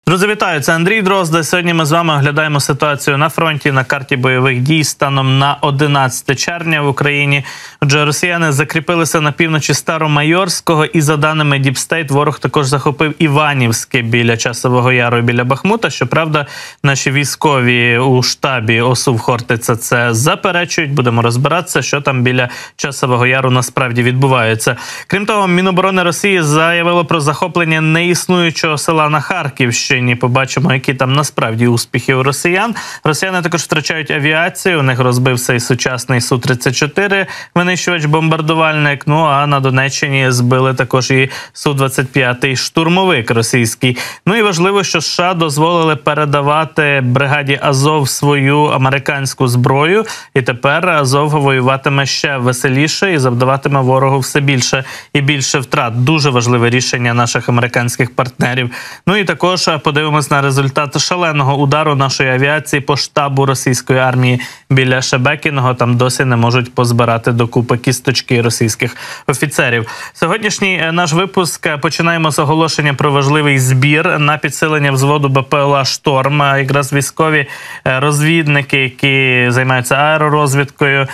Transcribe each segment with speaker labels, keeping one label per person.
Speaker 1: Друзі, вітаю! Це Андрій Дрозд. Сьогодні ми з вами оглядаємо ситуацію на фронті, на карті бойових дій станом на 11 червня в Україні. Отже, росіяни закріпилися на півночі Старомайорського і, за даними Deep State, ворог також захопив Іванівське біля Часового Яру і біля Бахмута. Щоправда, наші військові у штабі ОСУ в Хортиця це заперечують. Будемо розбиратися, що там біля Часового Яру насправді відбувається. Крім того, Міноборони Росії заявило про захоплення неіснуючого села на Харківщині. Побачимо, які там насправді успіхи у росіян. Росіяни також втрачають авіацію. У них розбився і сучасний Су-34 винищувач-бомбардувальник. Ну а на Донеччині збили також і Су-25 штурмовик російський. Ну і важливо, що США дозволили передавати бригаді Азов свою американську зброю. І тепер Азов воюватиме ще веселіше і завдаватиме ворогу все більше і більше втрат. Дуже важливе рішення наших американських партнерів. Ну і також подивимось на результат шаленого удару нашої авіації по штабу російської армії біля Шебекіного. Там досі не можуть позбирати докупи кісточки російських офіцерів. Сьогоднішній наш випуск починаємо з оголошення про важливий збір на підсилення взводу БПЛА «Шторм». Якраз військові розвідники, які займаються аеророзвідкою,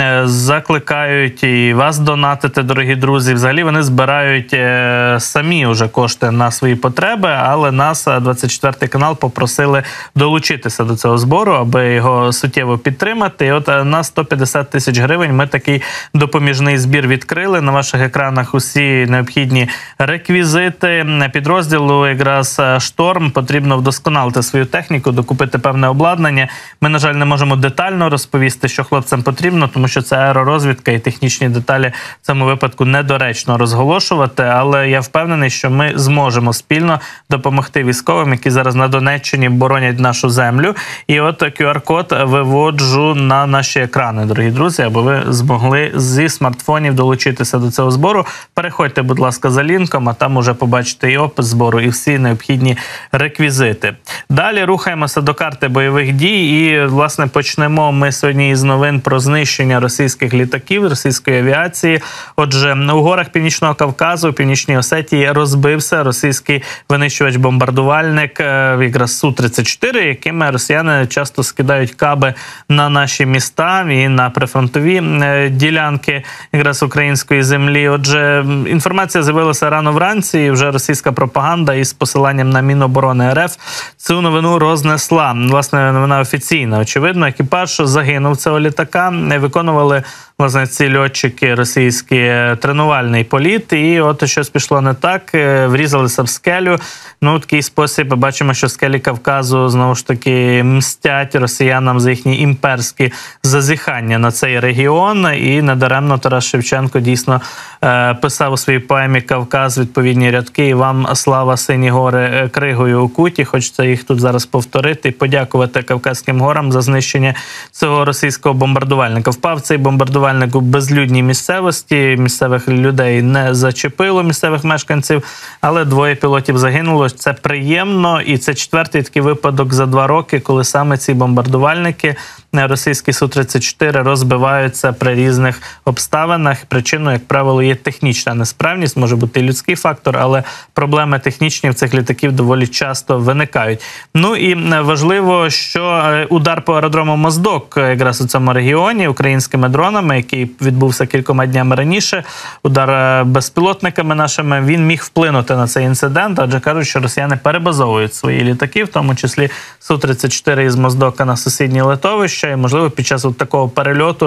Speaker 1: закликають і вас донатити, дорогі друзі. Взагалі вони збирають самі вже кошти на свої потреби, але нас, 24 канал, попросили долучитися до цього збору, аби його суттєво підтримати. І от на 150 тисяч гривень ми такий допоміжний збір відкрили. На ваших екранах усі необхідні реквізити підрозділу. Якраз «Шторм» потрібно вдосконалити свою техніку, докупити певне обладнання. Ми, на жаль, не можемо детально розповісти, що хлопцям потрібно, тому що це аеророзвідка і технічні деталі в цьому випадку недоречно розголошувати, але я впевнений, що ми зможемо спільно допомогти військовим, які зараз на Донеччині боронять нашу землю. І от QR-код виводжу на наші екрани, дорогі друзі, аби ви змогли зі смартфонів долучитися до цього збору. Переходьте, будь ласка, за лінком, а там уже побачите і опис збору, і всі необхідні реквізити. Далі рухаємося до карти бойових дій і, власне, почнемо ми сьогодні із новин про знищення російських літаків, російської авіації. Отже, у горах Північного Кавказу, в Північній Осетії розбився російський винищувач-бомбардувальник, якраз Су-34, якими росіяни часто скидають каби на наші міста і на прифронтові ділянки якраз української землі. Отже, інформація з'явилася рано вранці, і вже російська пропаганда із посиланням на Міноборони РФ цю новину рознесла. Власне, новина офіційна. Очевидно, екіпаж загинув цього літака, виконували, власне, ці льотчики російські тренувальний політ, і от щось пішло не так, врізалися в скелю. Ну, в такий спосіб бачимо, що скелі Кавказу, знову ж таки, мстять росіянам за їхні імперські зазіхання на цей регіон, і недаремно Тарас Шевченко дійсно писав у своїй поемі «Кавказ» відповідні рядки: «І вам слава, сині гори, кригою укуті». Хочеться їх тут зараз повторити і подякувати Кавказьким горам за знищення цього російського бомбардувальника. Впав цей бомбардувальник у безлюдній місцевості, місцевих людей не зачепило, місцевих мешканців, але двоє пілотів загинуло. Це приємно, і це четвертий такий випадок за 2 роки, коли саме ці бомбардувальники, російські Су-34, розбиваються при різних обставинах. Причиною, як правило, є технічна несправність, може бути і людський фактор, але проблеми технічні в цих літаків доволі часто виникають. Ну і важливо, що удар по аеродрому Моздок якраз у цьому регіоні українськими дронами, який відбувся кількома днями раніше, удар безпілотниками нашими, він міг вплинути на цей інцидент, адже кажуть, що росіяни перебазовують свої літаки, в тому числі Су-34 із Моздока на сусідні литовища, і, можливо, під час такого перельоту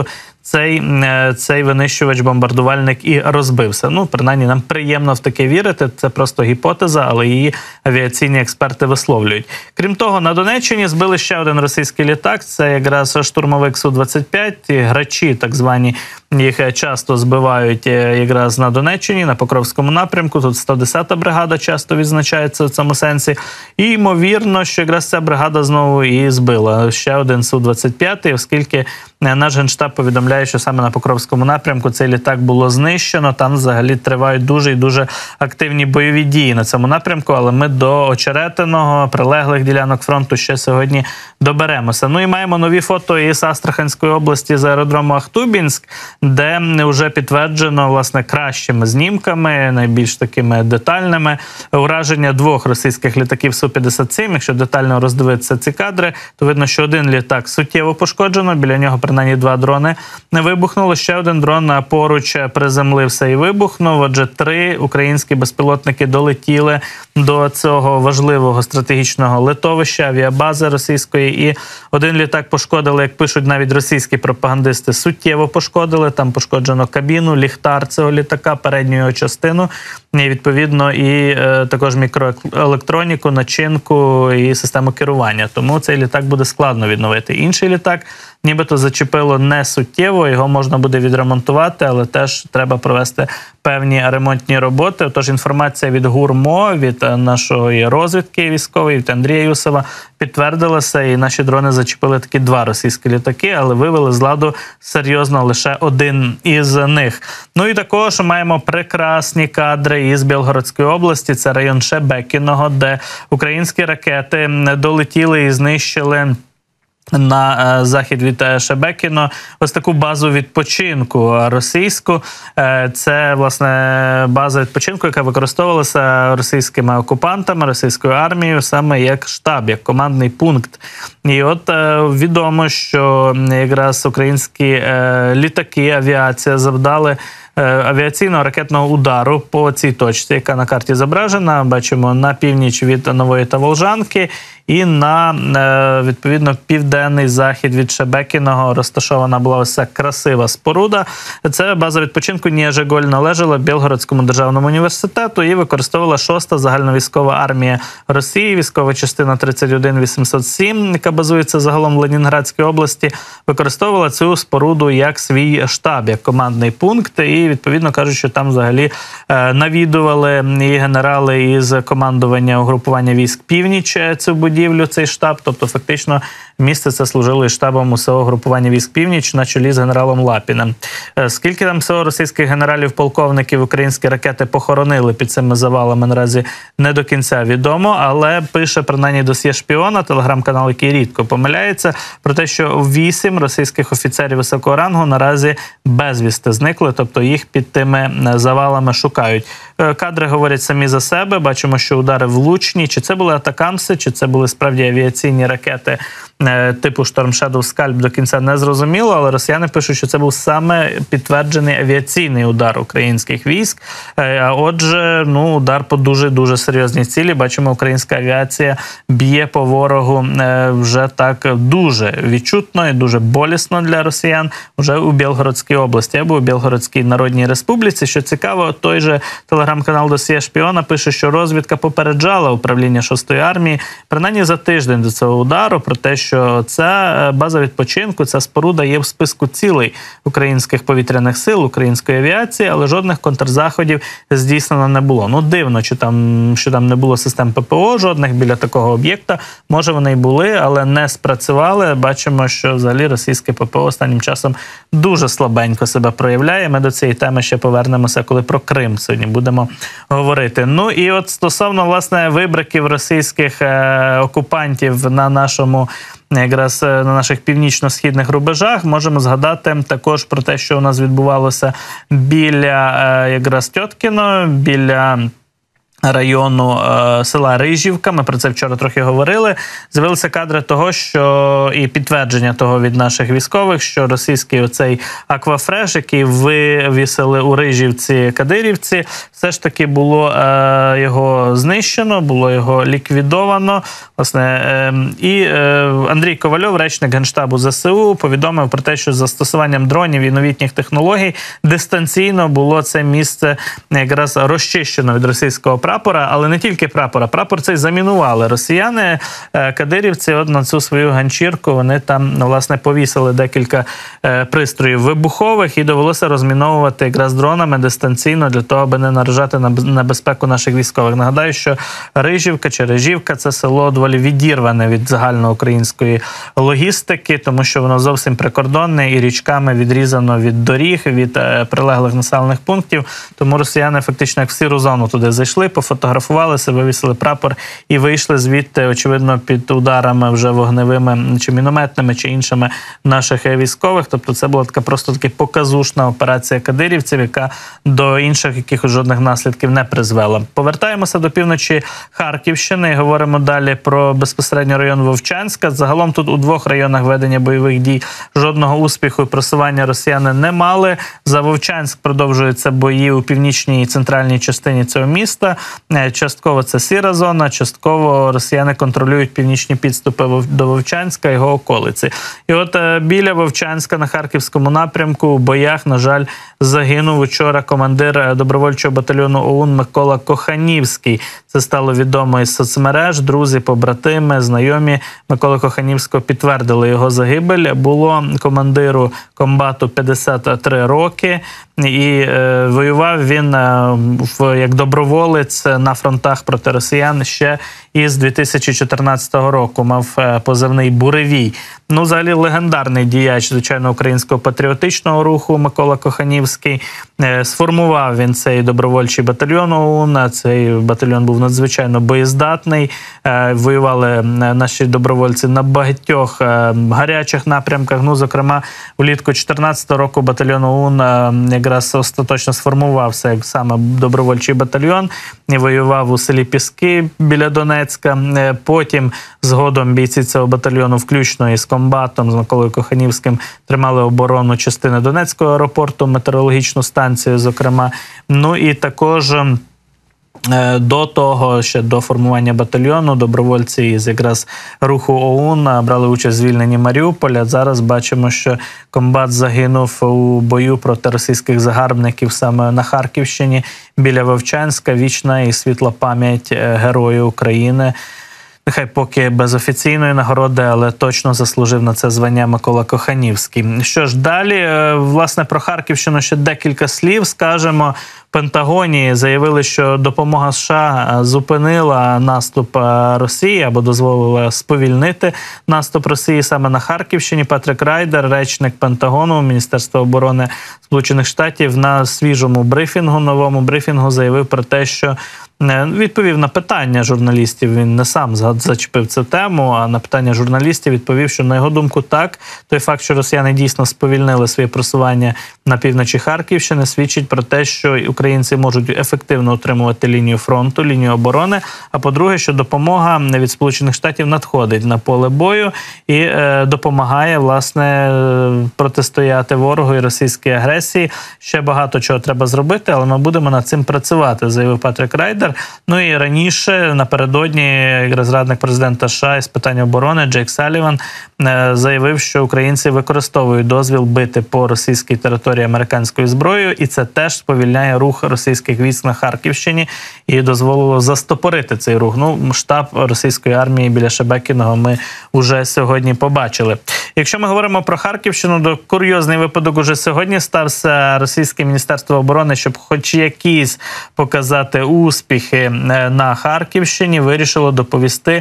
Speaker 1: цей винищувач-бомбардувальник і розбився. Ну, принаймні, нам приємно в таке вірити. Це просто гіпотеза, але її авіаційні експерти висловлюють. Крім того, на Донеччині збили ще один російський літак. Це якраз штурмовик Су-25. Грачі, так звані, їх часто збивають якраз на Донеччині, на Покровському напрямку. Тут 110-та бригада часто відзначається в цьому сенсі. І, ймовірно, що якраз ця бригада знову і збила ще один Су-25, оскільки наш Генштаб повідомляє повідомляють, що саме на Покровському напрямку цей літак було знищено. Там взагалі тривають дуже і дуже активні бойові дії на цьому напрямку, але ми до Очеретиного, прилеглих ділянок фронту ще сьогодні доберемося. Ну і маємо нові фото із Астраханської області з аеродрому Ахтубінськ, де вже підтверджено, власне, кращими знімками, найбільш такими детальними, ураження двох російських літаків Су-57. Якщо детально роздивитися ці кадри, то видно, що один літак суттєво пошкоджено, біля нього принаймні 2 дрони не вибухнуло, ще один дрон поруч приземлився і вибухнув. Отже, 3 українські безпілотники долетіли до цього важливого стратегічного литовища, авіабази російської, і один літак пошкодили, як пишуть навіть російські пропагандисти, суттєво пошкодили. Там пошкоджено кабіну, ліхтар цього літака, передню його частину, і відповідно і також мікроелектроніку, начинку і систему керування. Тому цей літак буде складно відновити. Інший літак нібито зачепило не суттєво, його можна буде відремонтувати, але теж треба провести певні ремонтні роботи. Отож, інформація від ГУР-МО, від нашої розвідки військової, від Андрія Юсова, підтвердилася, і наші дрони зачепили такі 2 російські літаки, але вивели з ладу серйозно лише один із них. Ну і також маємо прекрасні кадри із Білгородської області, це район Шебекіного, де українські ракети долетіли і знищили на захід від Шебекіно ось таку базу відпочинку російську. Це, власне, база відпочинку, яка використовувалася російськими окупантами, російською армією саме як штаб, як командний пункт. І от відомо, що якраз українські літаки, авіація завдали авіаційного ракетного удару по цій точці, яка на карті зображена. Бачимо на північ від Нової Таволжанки і на, відповідно, південний захід від Шебекіного розташована була ось ця красива споруда. Це база відпочинку Ніжеголь належала Білгородському державному університету і використовувала 6-та загальновійськова армія Росії, військова частина 31807, яка базується загалом в Ленінградській області, використовувала цю споруду як свій штаб, як командний пункт. І, відповідно, кажуть, що там взагалі навідували і генерали із командування угрупування військ «Північ» цю будівлю, цей штаб. Тобто, фактично, місце це служило і штабом усього групування військ «Північ» на чолі з генералом Лапіним. Скільки там всього російських генералів-полковників українські ракети похоронили під цими завалами, наразі не до кінця відомо, але пише, принаймні, досьє шпіона, телеграм-канал, який рідко помиляється, про те, що 8 російських офіцерів високого рангу наразі безвісти зникли, тобто їх під тими завалами шукають. Кадри говорять самі за себе, бачимо, що удари влучні. Чи це були атакамси, чи це були справді авіаційні ракети типу Storm Shadow Scalp, до кінця не зрозуміло, але росіяни пишуть, що це був саме підтверджений авіаційний удар українських військ. А отже, удар по дуже-дуже серйозній цілі. Бачимо, українська авіація б'є по ворогу вже так дуже відчутно і дуже болісно для росіян вже у Білгородській області або у Білгородській Народній Республіці. Що цікаво, той же телеграм-канал «Досьє шпіона» пише, що розвідка попереджала управління 6-ї армії принаймні за тиждень до цього удару про те, що ця база відпочинку, ця споруда є в списку цілей українських повітряних сил, української авіації, але жодних контрзаходів здійснено не було. Дивно, що там не було систем ППО жодних біля такого об'єкта. Може, вони й були, але не спрацювали. Бачимо, що взагалі російське ППО останнім часом дуже слабенько себе проявляє. Ми до цієї теми ще повернемося, коли про Крим сьогодні будемо говорити. Ну і от стосовно, власне, вибриків російських окупантів на наших північно-східних рубежах, можемо згадати також про те, що у нас відбувалося біля якраз Тьоткіно, біля району села Рижівка. Ми про це вчора трохи говорили. З'явилися кадри того, що і підтвердження того від наших військових, що російський оцей аквафреш, який вивісили у Рижівці кадирівці, все ж таки було його знищено, було його ліквідовано. Власне, і Андрій Ковальов, речник Генштабу ЗСУ, повідомив про те, що з застосуванням дронів і новітніх технологій дистанційно було це місце якраз розчищено від російського прапора. прапора, але не тільки прапора. Прапор цей замінували росіяни, кадирівці, от на цю свою ганчірку вони там, власне, повісили декілька пристроїв вибухових і довелося розміновувати якраз дронами дистанційно для того, аби не наражати на безпеку наших військових. Нагадаю, що Рижівка чи Рижівка – це село доволі відірване від загальноукраїнської логістики, тому що воно зовсім прикордонне і річками відрізано від доріг, від прилеглих населених пунктів. Тому росіяни фактично як в сіру зону туди зайшли, пофотографувалися, вивісили прапор і вийшли звідти, очевидно, під ударами вже вогневими, чи мінометними, чи іншими наших військових. Тобто це була така просто таки показушна операція кадирівців, яка до інших якихось жодних наслідків не призвела. Повертаємося до півночі Харківщини і говоримо далі про безпосередньо район Вовчанська. Загалом тут у двох районах ведення бойових дій жодного успіху і просування росіяни не мали. За Вовчанськ продовжуються бої у північній і центральній частині цього міста. Частково це сіра зона, частково росіяни контролюють північні підступи до Вовчанська і його околиці. І от біля Вовчанська на Харківському напрямку у боях, на жаль, загинув вчора командир добровольчого батальйону ОУН Микола Коханівський. Це стало відомо із соцмереж. Друзі, побратими, знайомі Миколи Коханівського підтвердили його загибель. Було командиру комбату 53 роки. І воював він як доброволець на фронтах проти росіян ще із 2014 року. Мав позивний «Буревій». Ну, взагалі, легендарний діяч, звичайно, українського патріотичного руху Микола Коханівський. Сформував він цей добровольчий батальйон ОУН. Цей батальйон був надзвичайно боєздатний. Воювали наші добровольці на багатьох гарячих напрямках. Ну, зокрема, влітку 2014 року батальйон ОУН якраз остаточно сформувався як саме добровольчий батальйон і воював у селі Піски біля Донецька. Потім згодом бійці цього батальйону, включно із комбатом, з Миколою Коханівським, тримали оборону частини Донецького аеропорту, метеорологічну станцію, зокрема. Ну і також до того, ще до формування батальйону, добровольці із якраз руху ОУН брали участь у звільненні Маріуполя. Зараз бачимо, що комбат загинув у бою проти російських загарбників саме на Харківщині, біля Вовчанська. Вічна і світла пам'ять Герою України. Нехай поки без офіційної нагороди, але точно заслужив на це звання Микола Коханівський. Що ж, далі, власне, про Харківщину ще декілька слів скажемо. В Пентагоні заявили, що допомога США зупинила наступ Росії або дозволила сповільнити наступ Росії саме на Харківщині. Патрік Райдер, речник Пентагону, Міністерства оборони Сполучених Штатів, на свіжому брифінгу, новому брифінгу заявив про те, що відповів на питання журналістів, він не сам зачепив цю тему, а на питання журналістів відповів, що на його думку так, той факт, що росіяни дійсно сповільнили своє просування на півночі Харківщини, свідчить про те, що українці можуть ефективно утримувати лінію фронту, лінію оборони, а по-друге, що допомога від Сполучених Штатів надходить на поле бою і допомагає, власне, протистояти ворогу і російській агресії. Ще багато чого треба зробити, але ми будемо над цим працювати, заявив Патрік Райдер. Ну і раніше, напередодні, радник президента США із питань оборони Джейк Саліван заявив, що українці використовують дозвіл бити по російській території американською зброєю, і це теж сповільняє рух російських військ на Харківщині і дозволило застопорити цей рух. Ну, штаб російської армії біля Шебекіного ми вже сьогодні побачили. Якщо ми говоримо про Харківщину, то курйозний випадок уже сьогодні стався. Російське Міністерство оборони, щоб хоч якісь показати успіхи на Харківщині, вирішило доповісти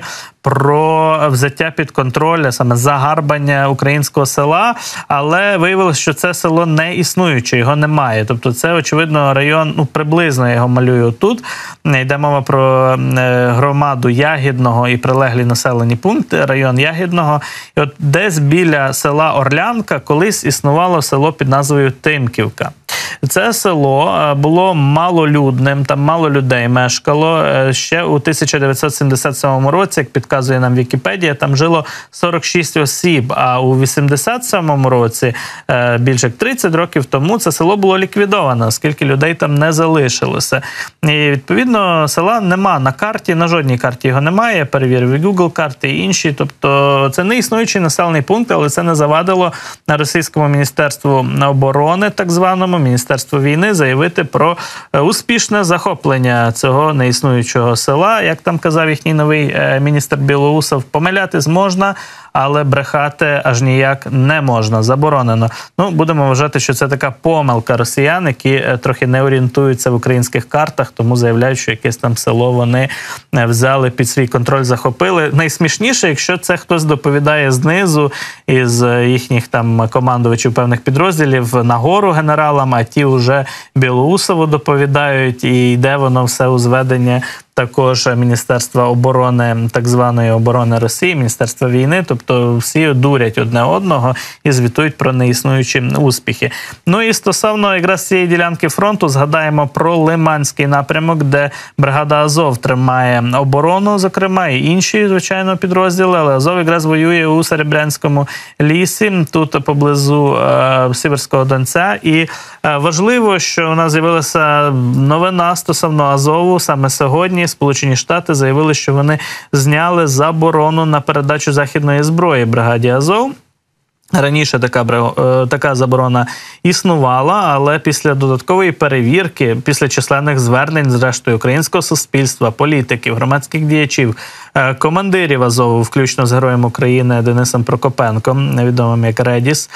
Speaker 1: про взяття під контроль, саме загарбання українського села, але виявилося, що це село не існуюче, його немає. Тобто це, очевидно, район, ну, приблизно я його малюю тут. Йде мова про громаду Ягідного і прилеглі населені пункти, район Ягідного. І от десь біля села Орлянка колись існувало село під назвою Тимківка. Це село було малолюдним, там мало людей мешкало. Ще у 1977 році, як підказує нам Вікіпедія, там жило 46 осіб, а у 1987 році, більше як 30 років тому, це село було ліквідовано, оскільки людей там не залишилося. І, відповідно, села нема на карті, на жодній карті його немає, я перевірив і Google карти, і інші. Тобто це не існуючий населений пункт, але це не завадило російському Міністерству оборони, так званому, Міністерству Міністерству війни заявити про успішне захоплення цього неіснуючого села. Як там казав їхній новий міністр Білоусов, помилятись можна, але брехати аж ніяк не можна, заборонено. Ну, будемо вважати, що це така помилка росіян, які трохи не орієнтуються в українських картах, тому заявляють, що якесь там село вони взяли під свій контроль, захопили. Найсмішніше, якщо це хтось доповідає знизу, із їхніх там командувачів певних підрозділів нагору генералам, а ті вже Білоусову доповідають, і йде воно все у зведення також Міністерства оборони, так званої оборони Росії, Міністерства війни, тобто всі дурять одне одного і звітують про неіснуючі успіхи. Ну і стосовно якраз цієї ділянки фронту, згадаємо про Лиманський напрямок, де бригада Азов тримає оборону, зокрема, і інші, звичайно, підрозділи, але Азов якраз воює у Серебрянському лісі, тут поблизу Сіверського Донця. І важливо, що у нас з'явилася новина стосовно Азову саме сьогодні. Сполучені Штати заявили, що вони зняли заборону на передачу західної зброї бригаді Азов. Раніше така заборона існувала, але після додаткової перевірки, після численних звернень, зрештою, українського суспільства, політиків, громадських діячів, командирів Азову, включно з Героєм України Денисом Прокопенком, невідомим як Редіс,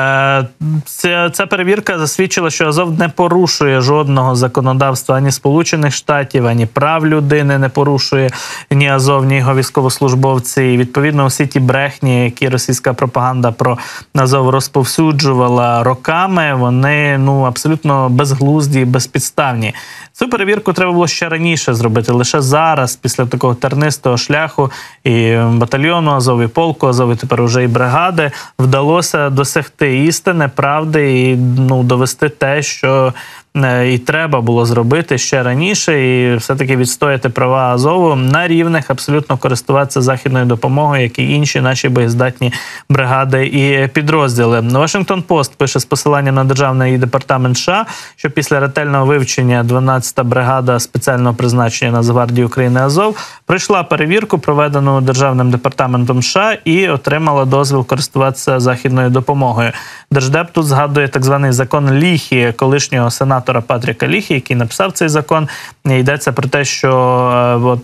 Speaker 1: ця перевірка засвідчила, що Азов не порушує жодного законодавства ані Сполучених Штатів, ані прав людини не порушує ні Азов, ні його військовослужбовці. І, відповідно, усі ті брехні, які російська пропаганда про Азов розповсюджувала роками, вони абсолютно безглузді і безпідставні. Цю перевірку треба було ще раніше зробити. Лише зараз, після такого тернистого шляху і батальйону Азов, і полку Азов, і тепер уже і бригади, вдалося досягти істини, правди і довести те, що і треба було зробити ще раніше, і все-таки відстояти права Азову на рівних, абсолютно користуватися західною допомогою, як і інші наші боєздатні бригади і підрозділи. Washington Post пише з посиланням на Державний департамент США, що після ретельного вивчення 12-та бригада спеціального призначення Нацгвардії України Азов пройшла перевірку, проведену Державним департаментом США, і отримала дозвіл користуватися західною допомогою. Держдеп тут згадує так званий закон Ліхі, колишнього сенатора Патріка Ліхі, який написав цей закон. Йдеться про те, що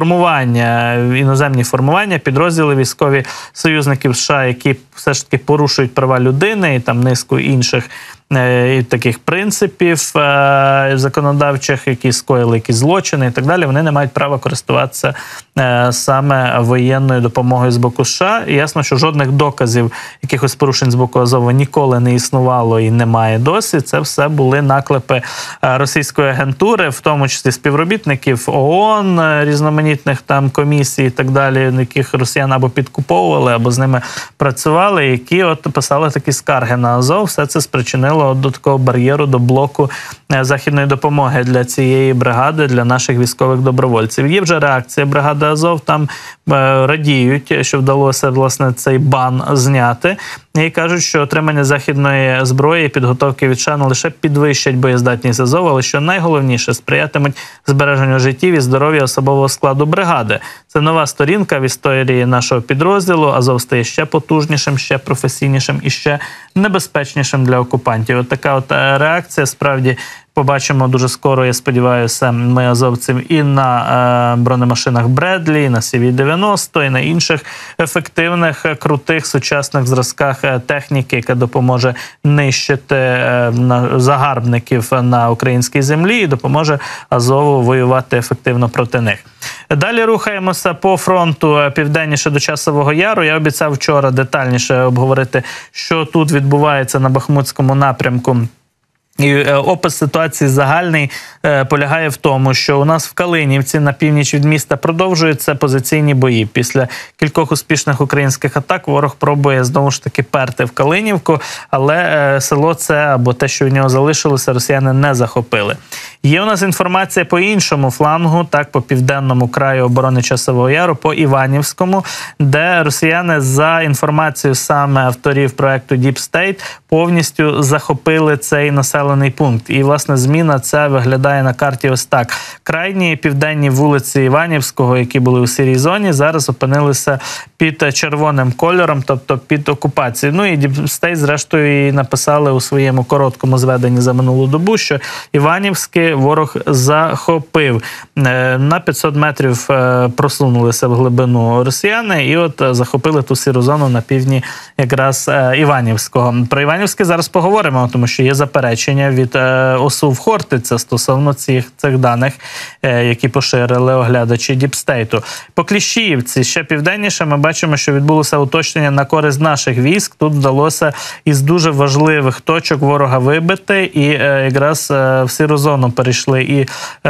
Speaker 1: іноземні формування, підрозділи військові союзників США, які все ж таки порушують права людини і там низку інших таких принципів законодавчих, які скоїли якісь злочини і так далі, вони не мають права користуватися саме воєнною допомогою з боку США. І ясно, що жодних доказів якихось порушень з боку Азова ніколи не існувало і немає досі. Це все були наклепи російської агентури, в тому числі співробітників ООН, різноманітних там комісій і так далі, яких росіян або підкуповували, або з ними працювали, які писали такі скарги на Азов. Все це спричинило до такого бар'єру, до блоку західної допомоги для цієї бригади, для наших військових добровольців. Є вже реакція бригади Азов, там радіють, що вдалося, власне, цей бан зняти. І кажуть, що отримання західної зброї і підготовки від США не лише підвищать боєздатність Азов, але що найголовніше, сприятимуть збереженню життів і здоров'я особового складу бригади. Це нова сторінка в історії нашого підрозділу. Азов стає ще потужнішим, ще професійнішим і ще небезпечнішим для окупантів. От така реакція, справді, побачимо дуже скоро, я сподіваюся, ми азовців і на бронемашинах Бредлі, і на CV-90, і на інших ефективних, крутих, сучасних зразках техніки, яка допоможе нищити загарбників на українській землі і допоможе Азову воювати ефективно проти них. Далі рухаємося по фронту південніше до Часового Яру. Я обіцяв вчора детальніше обговорити, що тут відбувається на Бахмутському напрямку. І опис ситуації загальний полягає в тому, що у нас в Калинівці на північ від міста продовжуються позиційні бої. Після кількох успішних українських атак ворог пробує знову ж таки перти в Калинівку, але село це або те, що від нього залишилося, росіяни не захопили. Є у нас інформація по іншому флангу, так, по південному краю оборони Часового Яру, по Іванівському, де росіяни, за інформацією саме авторів проекту Deep State, повністю захопили цей населений населений пункт. І, власне, зміна ця виглядає на карті ось так. Крайні південні вулиці Іванівського, які були у сірій зоні, зараз опинилися під червоним кольором, тобто під окупацією. Ну і Діпстейт, зрештою, і написали у своєму короткому зведенні за минулу добу, що Іванівське ворог захопив. На 500 метрів просунулися в глибину росіяни і от захопили ту сіру зону на півдні якраз Іванівського. Про Іванівське зараз поговоримо, тому що є заперечення від ОСУ в Хортиця стосовно цих даних, які поширили оглядачі Діпстейту. По Кліщіївці, ще південніше, ми бачимо, що відбулося уточнення на користь наших військ. Тут вдалося із дуже важливих точок ворога вибити, і якраз в сіру зону перейшли і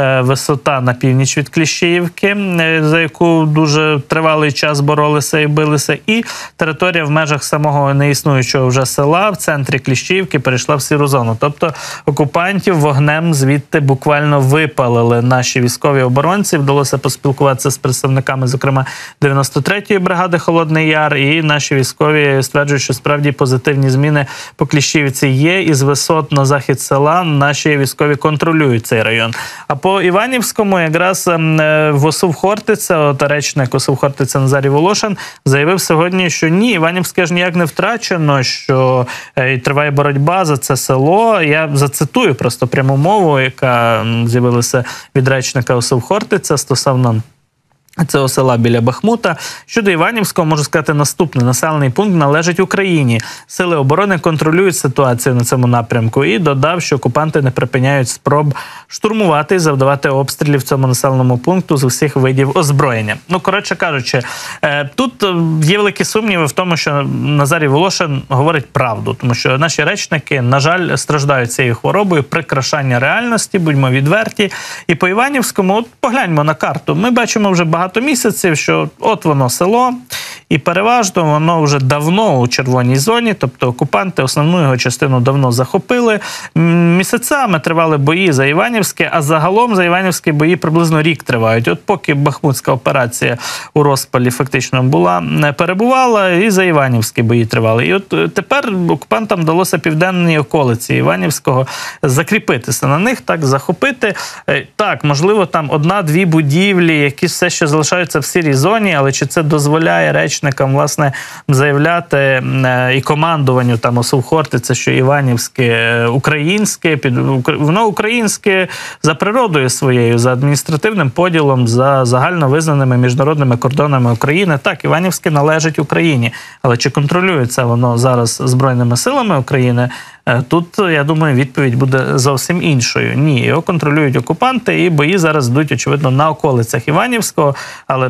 Speaker 1: висота на північ від Кліщіївки, за яку дуже тривалий час боролися і билися, і територія в межах самого неіснуючого вже села в центрі Кліщіївки перейшла в сіру зону. Тобто окупантів вогнем звідти буквально випалили наші військові оборонці. Вдалося поспілкуватися з представниками, зокрема, 93-ї бригади «Холодний Яр», і наші військові стверджують, що справді позитивні зміни по Кліщіївці є, і з висот на захід села наші військові контролюють цей район. А по Іванівському якраз в ОСУ в Хортиця, речник ОСУ в Хортиця Назарій Волошин заявив сьогодні, що ні, Іванівське ж ніяк не втрачено, що триває боротьба за це село. Я зацитую просто пряму мову, яка з'явилася від речника ОСУ в Хортиця стосовно цього села біля Бахмута. Щодо Іванівського, можу сказати наступне. Населений пункт належить Україні. Сили оборони контролюють ситуацію на цьому напрямку. І додав, що окупанти не припиняють спроб штурмувати і завдавати обстрілів цьому населеному пункту з усіх видів озброєння. Ну, коротше кажучи, тут є великі сумніви в тому, що Назарій Волошин говорить правду. Тому що наші речники, на жаль, страждають цією хворобою, прикрашання реальності, будьмо відверті. І по Іванівському, от погляньмо на карту. Ми бачимо вже багато місяців, що от воно село, і переважно воно вже давно у червоній зоні, тобто окупанти основну його частину давно захопили. Місяцями тривали бої за Іванівське, а загалом за Іванівське бої приблизно рік тривають. От поки Бахмутська операція у розпалі фактично перебувала, і за Іванівське бої тривали. І от тепер окупантам вдалося південні околиці Іванівського закріпитися на них, так, захопити. Так, можливо, там одна-дві будівлі, які все ще залишаються в сірій зоні, але чи це дозволяє речникам, власне, заявляти і командуванню там ОСУ в Хортиця, що Іванівське українське, воно українське за природою своєю, за адміністративним поділом, за загально визнаними міжнародними кордонами України. Так, Іванівське належить Україні, але чи контролюється воно зараз Збройними силами України? Тут, я думаю, відповідь буде зовсім іншою. Ні, його контролюють окупанти, і бої зараз йдуть, очевидно, на околицях Іванівського, але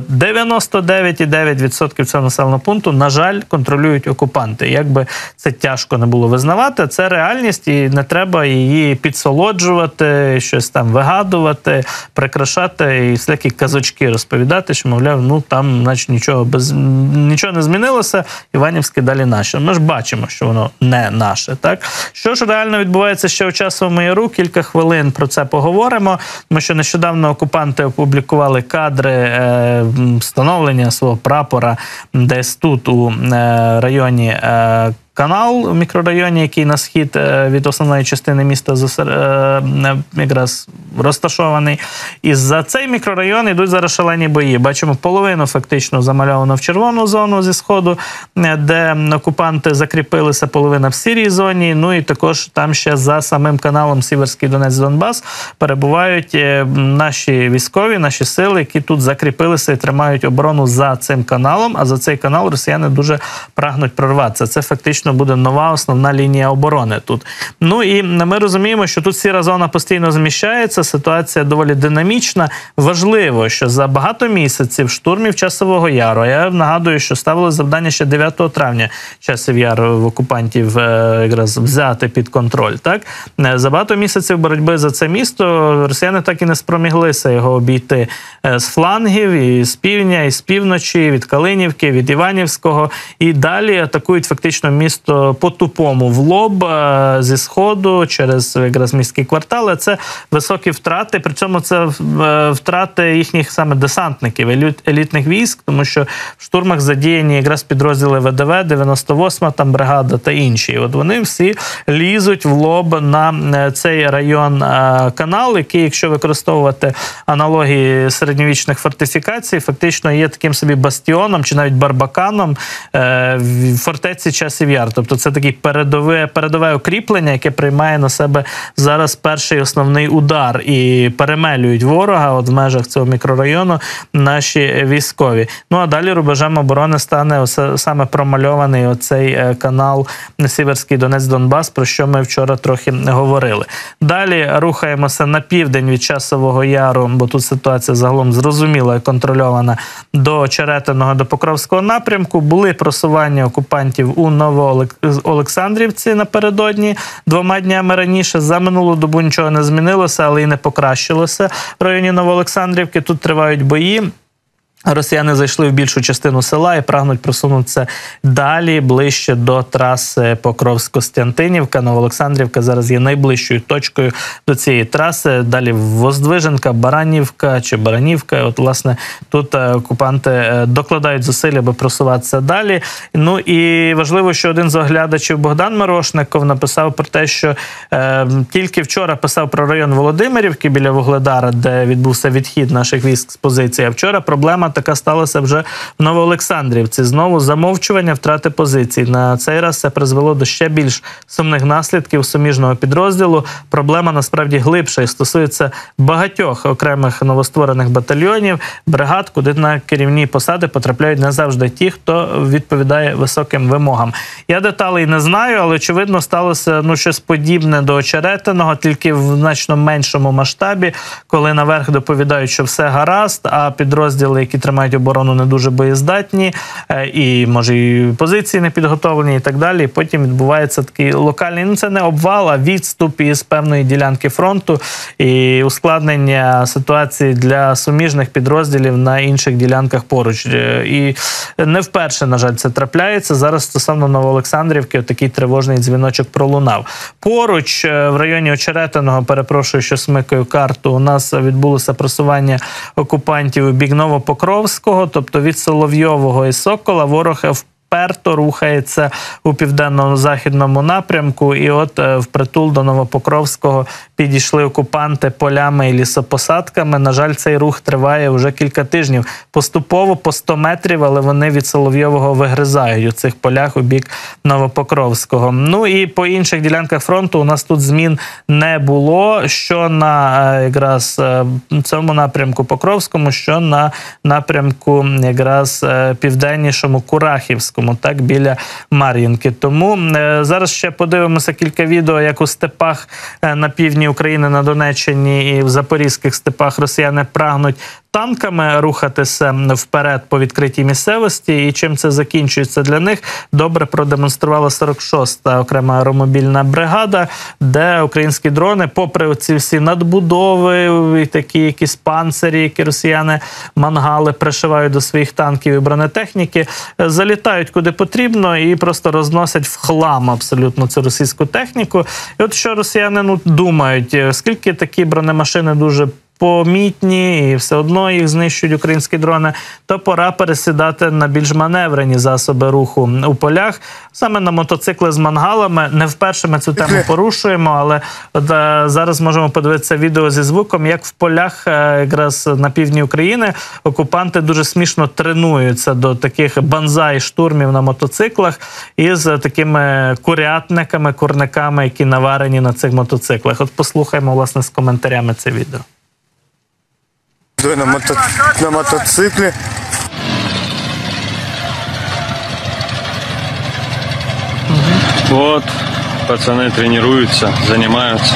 Speaker 1: 99,9% цього населеного пункту, на жаль, контролюють окупанти. Як би це тяжко не було визнавати, це реальність, і не треба її підсолоджувати, щось там вигадувати, прикрашати і всякі казочки розповідати, що, мовляв, ну там, значить, нічого не змінилося, Іванівське далі наше. Ми ж бачимо, що воно не наше, так? Що ж реально відбувається ще у Часовому Яру? Кілька хвилин про це поговоримо, тому що нещодавно окупанти опублікували кадри встановлення свого прапора десь тут, у районі Канал, в мікрорайоні, який на схід від основної частини міста якраз розташований. І за цей мікрорайон йдуть зараз шалені бої. Бачимо, половину фактично замальовано в червону зону зі сходу, де окупанти закріпилися, половина в сірій зоні. Ну і також там ще за самим каналом Сіверський Донець-Донбас перебувають наші військові, наші сили, які тут закріпилися і тримають оборону за цим каналом. А за цей канал росіяни дуже прагнуть прорватися. Це фактично буде нова основна лінія оборони тут. Ну і ми розуміємо, що тут сіра зона постійно зміщається, ситуація доволі динамічна. Важливо, що за багато місяців штурмів Часового Яру, я нагадую, що ставили завдання ще 9 травня Часів Яр в окупантів якраз взяти під контроль. Так? За багато місяців боротьби за це місто росіяни так і не спроміглися його обійти з флангів, і з півдня, і з півночі, від Калинівки, від Іванівського, і далі атакують фактично місто місто по-тупому в лоб зі сходу через якраз міські квартали. Це високі втрати, причому це втрати їхніх саме десантників, елітних військ, тому що в штурмах задіяні якраз підрозділи ВДВ, 98-ма там бригада та інші. От вони всі лізуть в лоб на цей район канал, який, якщо використовувати аналогії середньовічних фортифікацій, фактично є таким собі бастіоном чи навіть барбаканом в фортеці Часів Яр. Тобто це таке передове укріплення, яке приймає на себе зараз перший основний удар і перемелюють ворога от в межах цього мікрорайону наші військові. Ну а далі рубежем оборони стане саме промальований оцей канал Сіверський Донець-Донбас, про що ми вчора трохи говорили. Далі рухаємося на південь від Часового Яру, бо тут ситуація загалом зрозуміла і контрольована, до Очеретиного, до Покровського напрямку. Були просування окупантів у Новоолександрівці напередодні, 2 днями раніше. За минулу добу нічого не змінилося, але і не покращилося. В районі Новоолександрівки тут тривають бої. Росіяни зайшли в більшу частину села і прагнуть просунутися далі, ближче до траси Покровськ-Костянтинівка. Новоолександрівка зараз є найближчою точкою до цієї траси. Далі Воздвиженка, Баранівка чи Баранівка. От, власне, тут окупанти докладають зусиль, аби просуватися далі. Ну і важливо, що один з оглядачів, Богдан Мирошников, написав про те, що тільки вчора писав про район Володимирівки біля Вугледара, де відбувся відхід наших військ з позиції. А вчора проблема така сталася вже в Новоолександрівці. Знову замовчування, втрати позицій. На цей раз це призвело до ще більш сумних наслідків суміжного підрозділу. Проблема насправді глибша і стосується багатьох окремих новостворених батальйонів, бригад, куди на керівні посади потрапляють не завжди ті, хто відповідає високим вимогам. Я деталей не знаю, але очевидно сталося щось подібне до Очеретиного, тільки в значно меншому масштабі, коли наверх доповідають, що все гаразд, а підрозділи, які тримають оборону, не дуже боєздатні, і, може, і позиції не підготовлені, і так далі. І потім відбувається такий локальний, це не обвал, а відступ із певної ділянки фронту і ускладнення ситуації для суміжних підрозділів на інших ділянках поруч. І не вперше, на жаль, це трапляється. Зараз стосовно Новоолександрівки такий тривожний дзвіночок пролунав. Поруч, в районі Очеретиного, перепрошую, що смикаю карту, у нас відбулося просування окупантів у бік Новопокровського, тобто від Соловйового і Сокола. Ворог вперто рухається у південно-західному напрямку, і от впритул до Новопокровського підійшли окупанти полями і лісопосадками. На жаль, цей рух триває вже кілька тижнів. Поступово, по 100 метрів, але вони від Соловйового вигризають у цих полях у бік Новопокровського. Ну і по інших ділянках фронту у нас тут змін не було, що на якраз цьому напрямку Покровському, що на напрямку якраз південнішому Курахівському, так, біля Мар'їнки. Тому зараз ще подивимося кілька відео, як у степах на півдні України, на Донеччині і в запорізьких степах росіяни прагнуть танками рухатися вперед по відкритій місцевості, і чим це закінчується для них, добре продемонструвала 46-та окрема аеромобільна бригада, де українські дрони, попри ці всі надбудови, такі якісь панцирі, які росіяни, мангали пришивають до своїх танків і бронетехніки, залітають куди потрібно і просто розносять в хлам абсолютно цю російську техніку. І от що росіяни думають, скільки такі бронемашини дуже помітні і все одно їх знищують українські дрони, то пора пересідати на більш маневрені засоби руху у полях, саме на мотоцикли з мангалами. Не вперше ми цю тему порушуємо, але зараз можемо подивитися відео зі звуком, як в полях якраз на півдні України окупанти дуже смішно тренуються до таких банзай-штурмів на мотоциклах із такими курятниками, курниками, які наварені на цих мотоциклах. От послухаємо, власне, з коментарями це відео.
Speaker 2: На мотоцикле.
Speaker 3: Вот, пацаны тренируются, занимаются.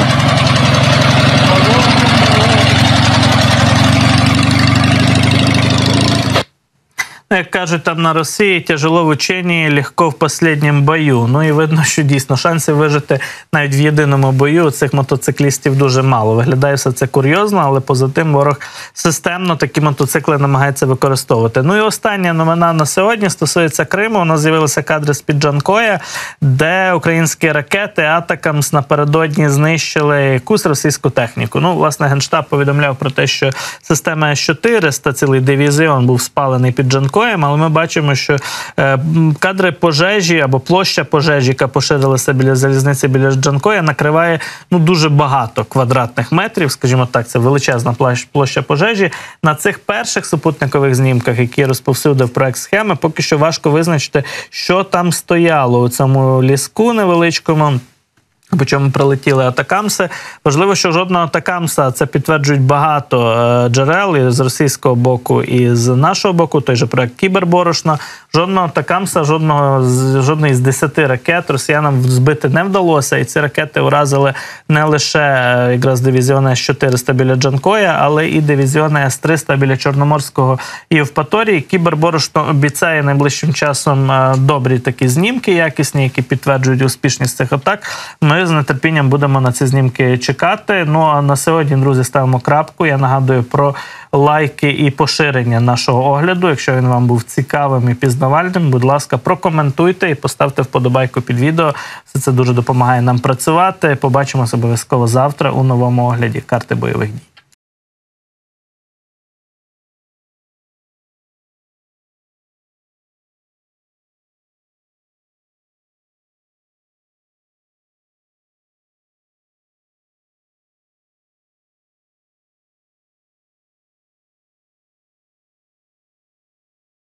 Speaker 1: як кажуть там на Росії, тяжело в ученні, легко в останньому бою. Ну і видно, що дійсно шансів вижити навіть в єдиному бою у цих мотоциклістів дуже мало. Виглядає все це курйозно, але поза тим ворог системно такі мотоцикли намагається використовувати. Ну і остання новина на сьогодні стосується Криму. У нас з'явилися кадри з-під Джанкоя, де українські ракети «Атакамс» напередодні знищили якусь російську техніку. Ну, власне, Генштаб повідомляв про те, що система С-400, цілий дивізіон, був спалений під Джанкоєм, але ми бачимо, що кадри пожежі або площа пожежі, яка поширилася біля залізниці, біля Джанкоя, накриває дуже багато квадратних метрів, скажімо так, це величезна площа пожежі. На цих перших супутникових знімках, які розповсюдив проект «Схеми», поки що важко визначити, що там стояло у цьому ліску невеличкому, по чому прилетіли атакамси. Важливо, що жодного атакамса, це підтверджують багато джерел і з російського боку, і з нашого боку, той же проект «Кіберборошно». Жодного атакамса, жодної з 10 ракет росіянам збити не вдалося. І ці ракети уразили не лише якраз дивізіон С-400 біля Джанкоя, але і дивізіон С-300 біля Чорноморського і Євпаторії. «Кіберборошно» обіцяє найближчим часом добрі такі знімки якісні, які підтверджують успішність цих атак. Ми з нетерпінням будемо на ці знімки чекати. Ну а на сьогодні, друзі, ставимо крапку. Я нагадую про лайки і поширення нашого огляду. Якщо він вам був цікавим і пізнавальним, будь ласка, прокоментуйте і поставте вподобайку під відео. Все це дуже допомагає нам працювати. Побачимося обов'язково завтра у новому огляді карти бойових дій.